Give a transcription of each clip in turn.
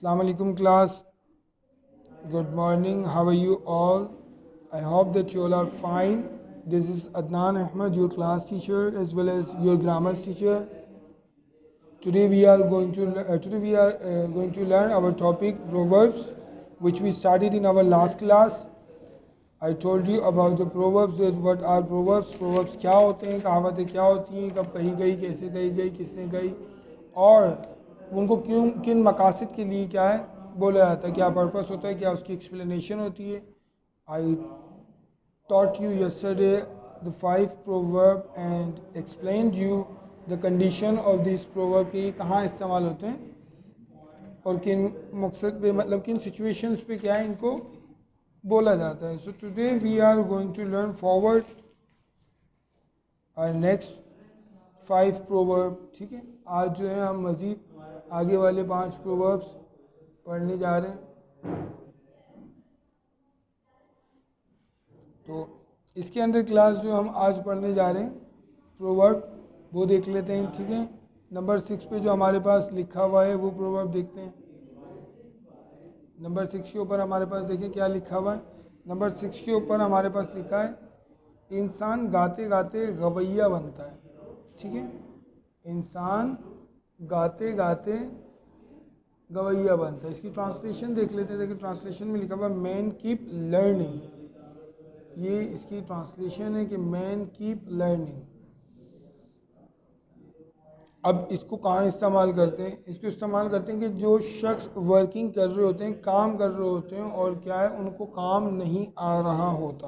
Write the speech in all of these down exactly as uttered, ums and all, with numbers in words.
Assalamu alaikum class. Good morning. How are you all? I hope that you all are fine. This is Adnan Ahmed, your class teacher as well as your grammar teacher. Today we are going to uh, today we are uh, going to learn our topic proverbs, which we started in our last class. I told you about the proverbs. That what are proverbs? Proverbs क्या होते हैं, कहावतें क्या होती हैं, कब कही गई, कैसे कही गई, किसने कही, और उनको क्यों किन मकासद के लिए क्या है बोला जाता है, क्या पर्पस होता है, क्या उसकी एक्सप्लेनेशन होती है. आई taught you yesterday the five proverb and explained you the condition of this proverb कि कहाँ इस्तेमाल होते हैं और किन मकसद पे, मतलब किन सिचुएशंस पे क्या है इनको बोला जाता है. So today we are going to learn forward our next five proverb. ठीक है, आज जो है हम मज़ीद आगे वाले पांच प्रोवर्ब्स पढ़ने जा रहे हैं. तो इसके अंदर क्लास जो हम आज पढ़ने जा रहे हैं प्रोवर्ब वो देख लेते हैं. ठीक है, नंबर सिक्स पे जो हमारे पास लिखा हुआ है वो प्रोवर्ब देखते हैं. नंबर सिक्स के ऊपर हमारे पास देखिए क्या लिखा हुआ है. नंबर सिक्स के ऊपर हमारे पास लिखा है इंसान गाते गाते गवैया बनता है. ठीक है, इंसान गाते गाते गवैया बनता है. इसकी ट्रांसलेशन देख लेते हैं. देखिए ट्रांसलेशन में लिखा हुआ है मैन कीप लर्निंग. ये इसकी ट्रांसलेशन है कि मैन कीप लर्निंग. अब इसको कहाँ इस्तेमाल करते हैं? इसको इस्तेमाल करते हैं कि जो शख्स वर्किंग कर रहे होते हैं, काम कर रहे होते हैं, और क्या है उनको काम नहीं आ रहा होता,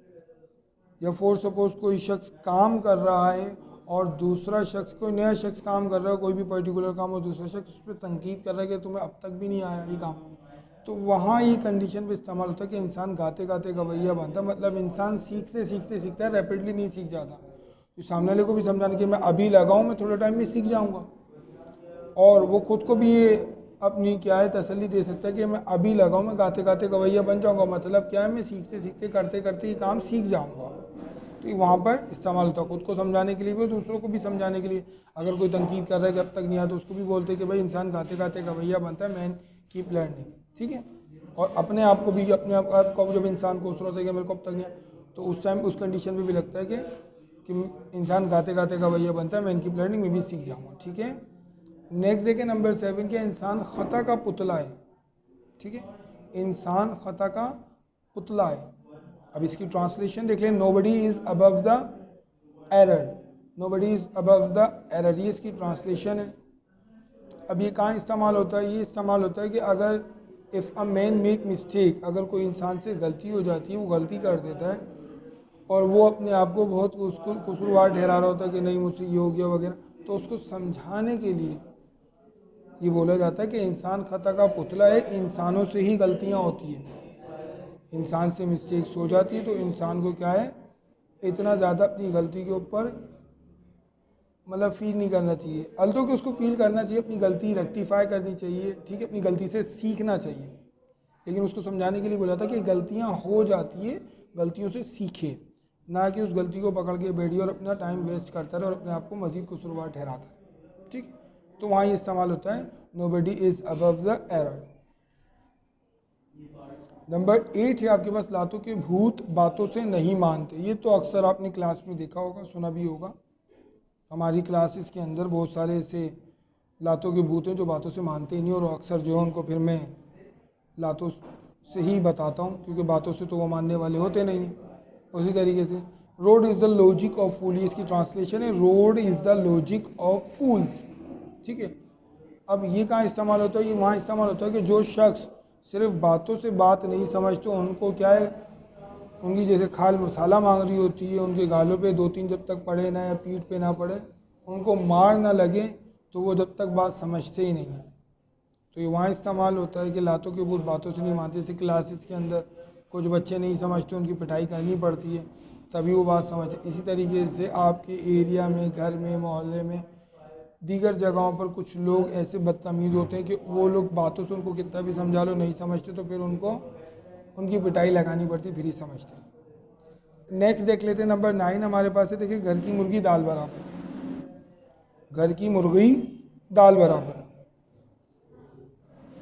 या फॉर सपोज कोई शख्स काम कर रहा है और दूसरा शख्स, कोई नया शख्स काम कर रहा है, कोई भी पर्टिकुलर काम, और दूसरा शख्स उस पर तनकीद कर रहा है कि तुम्हें अब तक भी नहीं आया ये काम, तो वहाँ ये कंडीशन पे इस्तेमाल होता है कि इंसान गाते गाते गवैया बनता है. मतलब इंसान सीखते सीखते सीखता है, रैपिडली नहीं सीख जाता. तो सामने वाले को भी समझाने कि मैं अभी लगाऊं, मैं थोड़े टाइम में सीख जाऊंगा, और वो खुद को भी ये अपनी क्या है तसल्ली दे सकता है कि मैं अभी लगाऊं, मैं गाते गाते गवैया बन जाऊंगा. मतलब क्या है, मैं सीखते सीखते करते करते ये काम सीख जाऊंगा. तो वहाँ पर इस्तेमाल होता है खुद को समझाने के लिए भी, दूसरों को भी समझाने के लिए. अगर कोई तनकीद कर रहा है कि अब तक नहीं आया, तो उसको भी बोलते हैं कि भाई इंसान गाते गाते गवैया बनता है, मैन कीप लर्निंग. ठीक है, और अपने आप को भी, अपने आप को जब इंसान को सोचता है कि मेरे को अब तक नहीं आया, तो उस टाइम उस कंडीशन में भी लगता है कि कि इंसान गाते गाते गवैया बनता है, मैन कीप लर्निंग, में भी सीख जाऊँगा. ठीक है, नेक्स्ट देखें नंबर सेवन के इंसान ख़ता का पुतला है. ठीक है, इंसान ख़ता का पुतला है. अब इसकी ट्रांसलेशन देख लें. Nobody is above the error. Nobody is above the error, ये इसकी ट्रांसलेशन है. अब ये कहाँ इस्तेमाल होता है? ये इस्तेमाल होता है कि अगर if a man make mistake, अगर कोई इंसान से गलती हो जाती है, वो गलती कर देता है और वो अपने आप को बहुत उसको कसूरवार ठहरा रहा होता है कि नहीं मुझसे ये हो गया वगैरह, तो उसको समझाने के लिए ये बोला जाता है कि इंसान ख़ता का पुतला है. इंसानों से ही गलतियाँ होती हैं, इंसान से मिस्टेक्स हो जाती है, तो इंसान को क्या है इतना ज़्यादा अपनी गलती के ऊपर मतलब फील नहीं करना चाहिए. अल्तों कि उसको फील करना चाहिए, अपनी गलती रेक्टिफाई करनी चाहिए. ठीक है, अपनी गलती से सीखना चाहिए, लेकिन उसको समझाने के लिए बोला था कि गलतियां हो जाती है, गलतियों से सीखे, ना कि उस गलती को पकड़ के बैठिए और अपना टाइम वेस्ट करता रहे और अपने आप को मज़ीद कसूरवार ठहराता है. ठीक, तो वहाँ ये इस्तेमाल होता है nobody is above the error. Number eight है आपके पास लातों के भूत बातों से नहीं मानते. ये तो अक्सर आपने क्लास में देखा होगा, सुना भी होगा. हमारी क्लासेस के अंदर बहुत सारे ऐसे लातों के भूत हैं जो बातों से मानते ही नहीं, और अक्सर जो है उनको फिर मैं लातों से ही बताता हूँ, क्योंकि बातों से तो वो मानने वाले होते नहीं. उसी तरीके से road is the logic of fool, इसकी ट्रांसलेशन है road is the logic of fools. ठीक है, अब ये कहाँ इस्तेमाल होता है? ये वहाँ इस्तेमाल होता है कि जो शख्स सिर्फ बातों से बात नहीं समझते, उनको क्या है, उनकी जैसे खाल मसाला मांग रही होती है, उनके गालों पे दो तीन जब तक पड़े ना, या पीठ पे ना पड़े, उनको मार ना लगे, तो वो जब तक बात समझते ही नहीं है. तो ये वहाँ इस्तेमाल होता है कि लातों के भूत बातों से नहीं मानते. जैसे क्लासेस के अंदर कुछ बच्चे नहीं समझते, उनकी पिटाई करनी पड़ती है तभी वो बात समझते. इसी तरीके से आपके एरिया में, घर में, मोहल्ले में, दीगर जगहों पर कुछ लोग ऐसे बदतमीज़ होते हैं कि वो लोग बातों से उनको कितना भी समझा लो नहीं समझते, तो फिर उनको उनकी पिटाई लगानी पड़ती, फिर ही समझते हैं. नेक्स्ट देख लेते हैं नंबर नाइन हमारे पास है. देखिए घर की मुर्गी दाल बराबर. घर की मुर्गी दाल बराबर.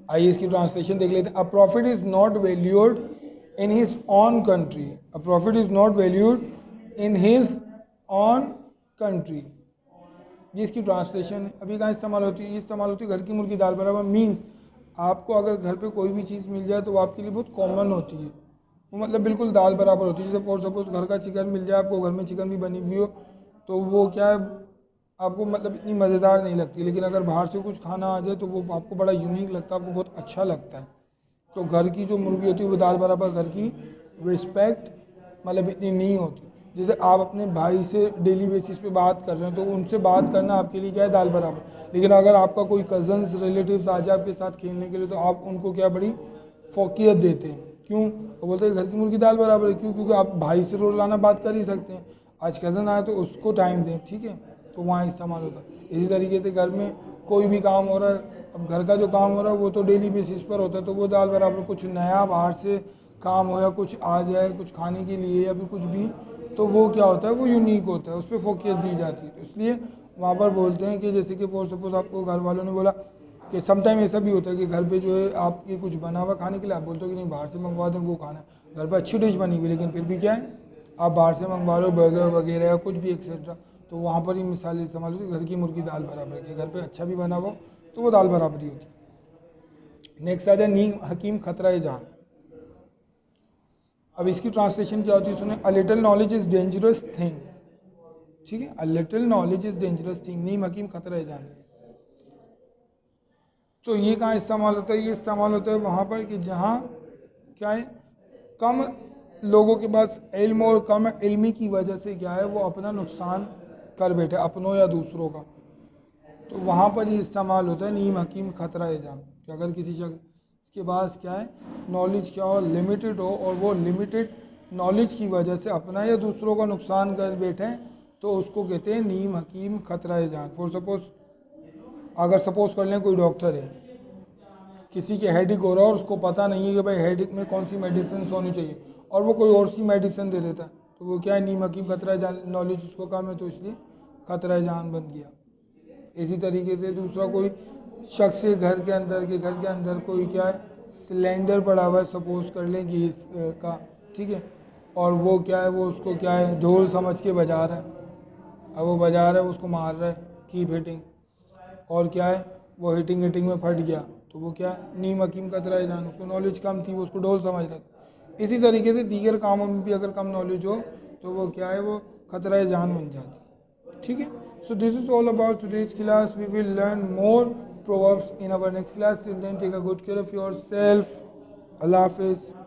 आइए इसकी ट्रांसलेशन देख लेते हैं। A prophet is not valued in his own country, a prophet is not valued in his own country, ये इसकी ट्रांसलेशन है। अभी कहाँ इस्तेमाल होती है? ये इस्तेमाल होती है घर की मुर्गी दाल बराबर। मीन्स आपको अगर घर पे कोई भी चीज़ मिल जाए तो वो आपके लिए बहुत कॉमन होती है, वो मतलब बिल्कुल दाल बराबर होती है। जैसे फॉर सपोज घर का चिकन मिल जाए आपको, घर में चिकन भी बनी हुई हो, तो वो क्या है आपको मतलब इतनी मज़ेदार नहीं लगती, लेकिन अगर बाहर से कुछ खाना आ जाए तो वो आपको बड़ा यूनिक लगता है, आपको बहुत अच्छा लगता है। तो घर की जो मुर्गी होती है वो दाल बराबर, घर की रिस्पेक्ट मतलब इतनी नहीं होती। जैसे आप अपने भाई से डेली बेसिस पे बात कर रहे हैं तो उनसे बात करना आपके लिए क्या है? दाल बराबर। लेकिन अगर आपका कोई कज़न्स रिलेटिव्स आ जाए आपके साथ खेलने के लिए तो आप उनको क्या बड़ी फोकियत देते हैं। क्यों? वो बोलते हैं घर की मुर्गी दाल बराबर है। क्यों? क्योंकि आप भाई से रोज़ाना बात कर ही सकते हैं, आज कज़न आया तो उसको टाइम दें, ठीक है, तो वहाँ इस्तेमाल होता है। इसी तरीके से घर में कोई भी काम हो रहा है, अब घर का जो काम हो रहा है वो तो डेली बेसिस पर होता है, तो वो दाल बराबर। कुछ नया बाहर से काम हो या कुछ आ जाए कुछ खाने के लिए या फिर कुछ भी, तो वो क्या होता है? वो यूनिक होता है, उस पर फोकियत दी जाती है। तो इसलिए वहाँ पर बोलते हैं कि जैसे कि फॉर सपोज आपको घर वालों ने बोला कि समटाइम ऐसा भी होता है कि घर पे जो है आपके कुछ बना हुआ खाने के लिए आप बोलते हो कि नहीं बाहर से मंगवा दें वो खाना, घर पे अच्छी डिश बनी हुई लेकिन फिर भी क्या है आप बाहर से मंगवा लो बर्गर वगैरह या कुछ भी एक्सेट्रा, तो वहाँ पर ही मिसाल इस्तेमाल होती है घर की मुर्गी दाल बराबर की। घर पे अच्छा भी बना हो तो वो दाल बराबर ही होती है। नेक्स्ट आ जाए नीम हकीम खतरा जान। अब इसकी ट्रांसलेशन क्या होती है सुने। A little knowledge is dangerous thing, ठीक है, a little knowledge is dangerous thing, नीम हकीम खतरा जान। तो ये कहाँ इस्तेमाल होता है? ये इस्तेमाल होता है वहाँ पर कि जहाँ क्या है कम लोगों के पास इल्म और कम इल्मी की वजह से क्या है वो अपना नुकसान कर बैठे अपनों या दूसरों का, तो वहाँ पर ये इस्तेमाल होता है नीम हकीम खतरा जान। कि अगर किसी शख्स के पास क्या है नॉलेज क्या हो लिमिटेड हो और वो लिमिटेड नॉलेज की वजह से अपना या दूसरों का नुकसान कर बैठे तो उसको कहते हैं नीम हकीम खतरा जान। फॉर सपोज अगर सपोज कर लें कोई डॉक्टर है, किसी के हेडिक हो रहा है और उसको पता नहीं है कि भाई हेडिक में कौन सी मेडिसिन होनी चाहिए और वो कोई और सी मेडिसिन दे देता है, तो वो क्या है नीम हकीम खतरा जान, नॉलेज उसको कम है तो इसलिए खतरा जान बन गया। इसी तरीके से दूसरा कोई शख्स है घर के अंदर के घर के अंदर कोई क्या है सिलेंडर पड़ा हुआ है सपोज कर लें गैस का, ठीक है, और वो क्या है वो उसको क्या है ढोल समझ के बजा रहा है, अब वो बजा रहा है उसको मार रहा है कीप हिटिंग, और क्या है वो हिटिंग हिटिंग में फट गया, तो वो क्या है नीम हकीम खतरा जान, उसको नॉलेज कम थी वो उसको ढोल समझ रहा था। इसी तरीके से दीगर कामों में भी अगर कम नॉलेज हो तो वो क्या है वो खतरा जान बन जाती है, ठीक है। So this is all about today's class. We will learn more proverbs in our next class. Till then, take a good care of yourself. Allah Hafiz.